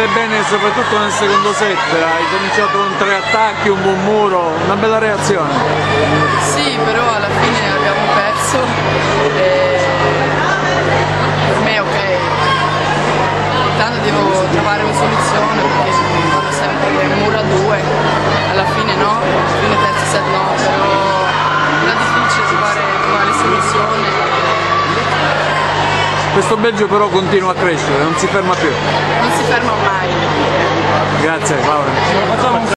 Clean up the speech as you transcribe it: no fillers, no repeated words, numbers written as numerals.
partite bene soprattutto nel secondo set, hai cominciato con 3 attacchi, un buon muro, una bella reazione. Sì, però alla fine abbiamo perso e per me è ok. Intanto devo trovare una soluzione perché quando sempre che un muro a 2, alla fine no, alla fine terzo set no, però era difficile trovare le soluzioni. Questo Belgio però continua a crescere, non si ferma più. Non si ferma mai. Grazie Laura.